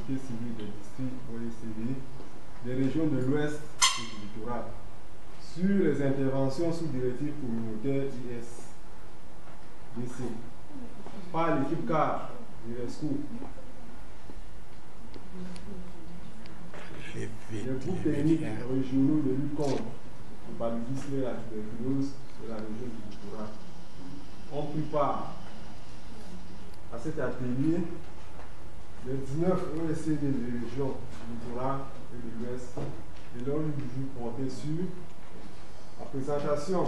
sécurité civile des districts OECD, des régions de l'Ouest et du littoral, sur les interventions sous directive communautaire ISDC, par l'équipe CAR du RESCO, les groupes techniques régionaux de lutte contre le paludisme et la tuberculose de la région du littoral ont pris part à cet atelier. Les 19 OECD des régions du littoral et de l'Ouest et l'ordre du jour portait sur la présentation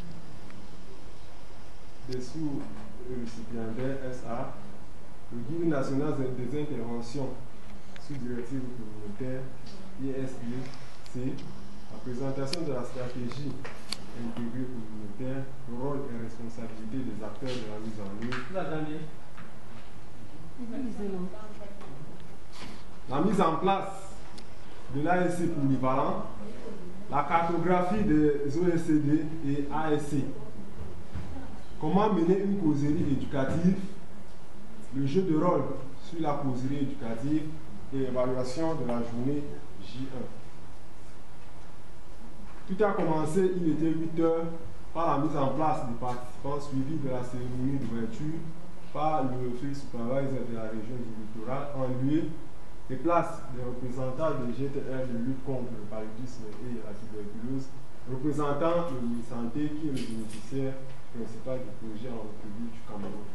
des sous-récipiendaires SA, le guide national des interventions sous directive communautaire ISDC, la présentation de la stratégie intégrée communautaire, le rôle et responsabilité des acteurs de la mise en œuvre. La mise en place de l'ASC polyvalent, la cartographie des OECD et ASC, comment mener une causerie éducative, le jeu de rôle sur la causerie éducative et l'évaluation de la journée J1. Tout a commencé, il était 8 heures, par la mise en place des participants suivis de la cérémonie d'ouverture par le field supervisor de la région du littoral en lieu et place des représentants des GTR de lutte contre le paludisme et la tuberculose, représentant le ministère Santé qui est le bénéficiaire principal du projet en République du Cameroun.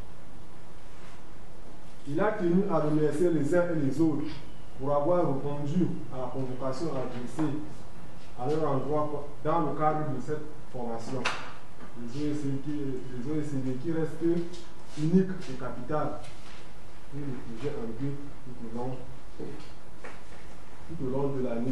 Il a tenu à remercier les uns et les autres pour avoir répondu à la convocation adressée à leur endroit dans le cadre de cette formation. Les OECD qui restent uniques et capitales pour le projet en vue tout au long de l'année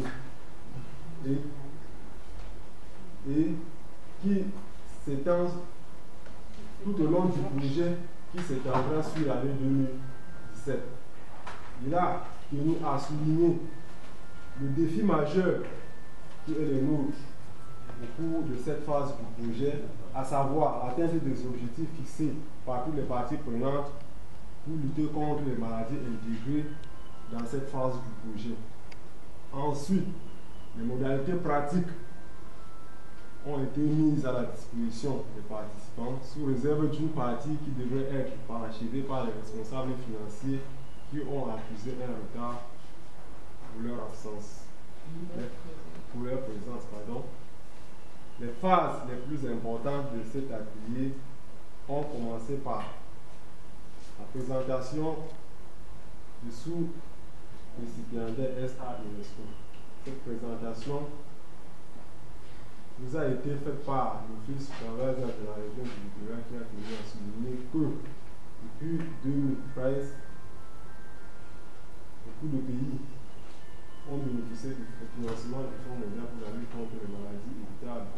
et qui s'étend tout au long du projet qui s'étendra sur l'année 2017. Il a tenu à souligner le défi majeur qui est le nôtre au cours de cette phase du projet, à savoir l'atteinte des objectifs fixés par toutes les parties prenantes pour lutter contre les maladies intégrées dans cette phase du projet. Ensuite, les modalités pratiques ont été mises à la disposition des participants sous réserve d'une partie qui devrait être parachevée par les responsables financiers qui ont accusé un retard pour leur absence, pour leur présence, pardon. Les phases les plus importantes de cet atelier ont commencé par la présentation du sous-récipiendaire SA UNESCO. Cette présentation nous a été faite par l'Office supervisor de la région du littoral qui a tenu à souligner que depuis 2013, beaucoup de pays ont bénéficié du financement du Fonds mondial pour la lutte contre les maladies évitables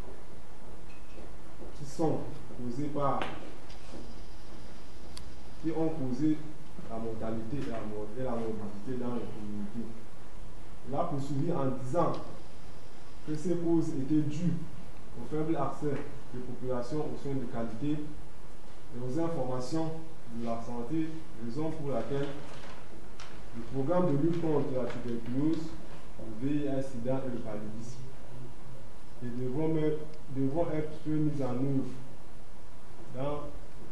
qui ont causé la mortalité et la morbidité dans les communautés. Il a poursuivi en disant que ces causes étaient dues au faible accès des populations aux soins de qualité et aux informations de la santé, raison pour laquelle le programme de lutte contre la tuberculose, le VIH-Sida et le paludisme devront être mis en œuvre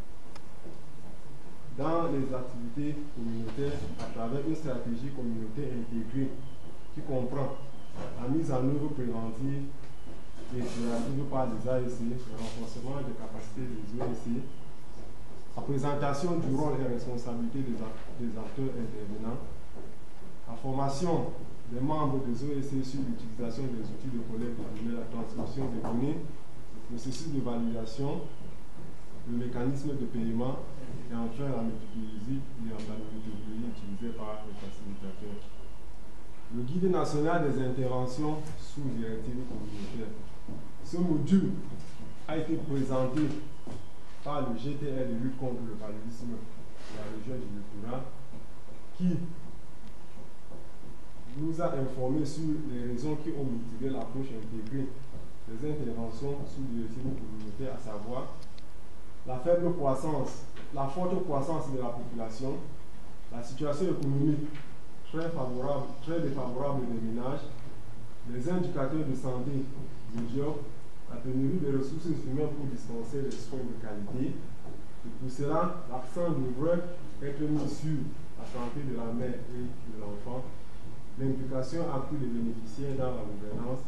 dans les activités communautaires à travers une stratégie communautaire intégrée qui comprend la mise en œuvre préventive et curative par les ASC, le renforcement des capacités des OSC, la présentation du rôle et responsabilité des acteurs intervenants, la formation des membres des OSC sur l'utilisation des outils de collecte de données, la transmission des données, le processus de validation, le mécanisme de paiement et enfin la méthodologie utilisée par les facilitateurs. Le guide national des interventions sous directive communautaire. Ce module a été présenté par le GTR de lutte contre le paludisme de la région du littoral qui nous a informé sur les raisons qui ont motivé l'approche intégrée des interventions sous directive communautaire, à savoir la faible croissance, la forte croissance de la population, la situation économique très défavorable des ménages, les indicateurs de santé médiocres, la pénurie des ressources humaines pour dispenser les soins de qualité. Et pour cela, l'accent devrait être mis sur la santé de la mère et de l'enfant, l'implication accrue des bénéficiaires dans la gouvernance,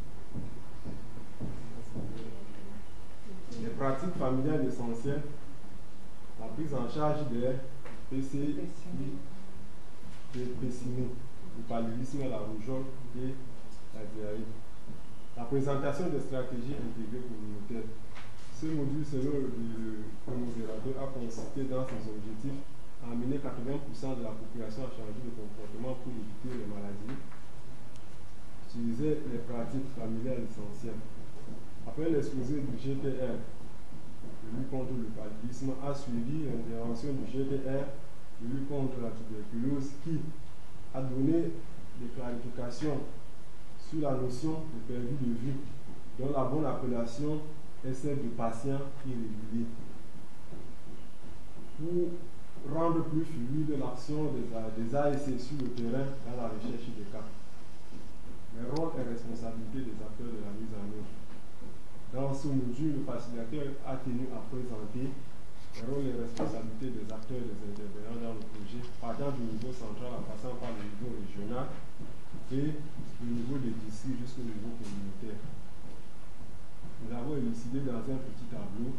les pratiques familiales essentielles, la prise en charge des PCI, des PCI, le paludisme, la rougeole et la diarrhée. La présentation des stratégies intégrées communautaires. Ce module, selon le modérateur, a consisté dans ses objectifs à amener 80% de la population à changer de comportement pour éviter les maladies, utiliser les pratiques familiales essentielles. Après l'exposé du GTR, de lutte contre le paludisme, a suivi l'intervention du GTR de lutte contre la tuberculose qui a donné des clarifications sur la notion de perdu de vue, dont la bonne appellation est celle de patient irrégulier. Pour rendre plus fluide l'action des ASC sur le terrain dans la recherche des cas. Les rôles et responsabilités des acteurs de la mise en œuvre. Dans ce module, le facilitateur a tenu à présenter les rôles et responsabilités des acteurs et des intervenants dans le projet, partant du niveau central en passant par le niveau régional et le niveau des districts jusqu'au niveau communautaire. Nous avons élucidé dans un petit tableau.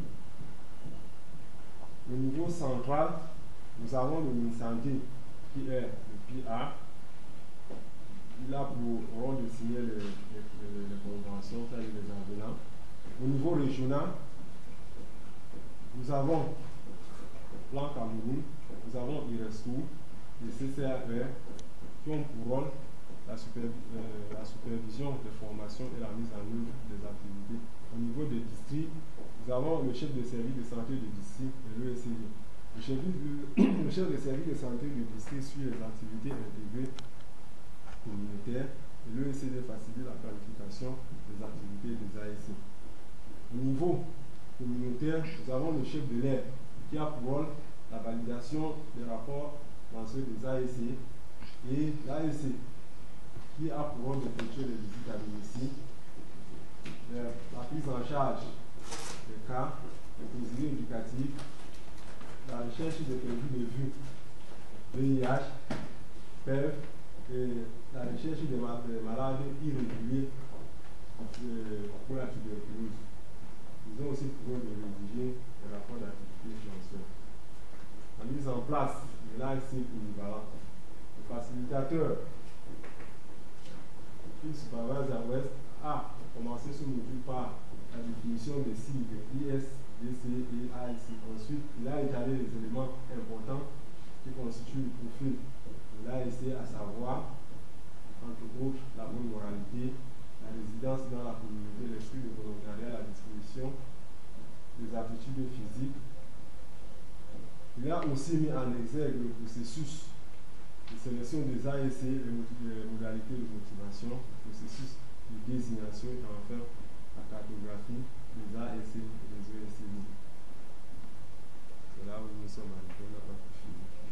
Au niveau central, nous avons le MINSANTE qui est le PA. Il a pour rôle de signer les conventions, c'est-à-dire les avenants. Au niveau régional, nous avons Plan Cameroun, nous avons IRESCO, les CCAR qui ont pour rôle la supervision des formations et la mise en œuvre des activités. Au niveau des districts, nous avons le chef de service de santé du district et l'ESCD. Le chef de service de santé du district suit les activités intégrées communautaires et l'ESCD facilite la planification des activités des ASC. Au niveau communautaire, nous avons le chef de l'aire qui a pour rôle la validation des rapports mensuels des ASC et l'ASC qui a pour rôle d'effectuer les visites à domicile, la prise en charge des cas, les conseillers éducatifs, la recherche des perdus de vue, VIH, PEV et la recherche des malades irréguliers pour la tuberculose. Ils ont aussi pour rôle de rédiger des rapports d'activité mensuels. La mise en place de l'ASC polyvalent. Le facilitateur Supervise à Ouest a commencé ce module par la définition des sigles IS, DC et AIC. Ensuite, il a étalé les éléments importants qui constituent le profil de l'ASC, à savoir, entre autres, la bonne moralité, la résidence dans la communauté, l'esprit de volontariat, la disposition des aptitudes physiques. Il a aussi mis en exergue le processus de sélection des ASC, les modalités de motivation, le processus de désignation et enfin la cartographie des ASC et des ESC. C'est là où nous sommes arrivés, on n'a pas pu finir.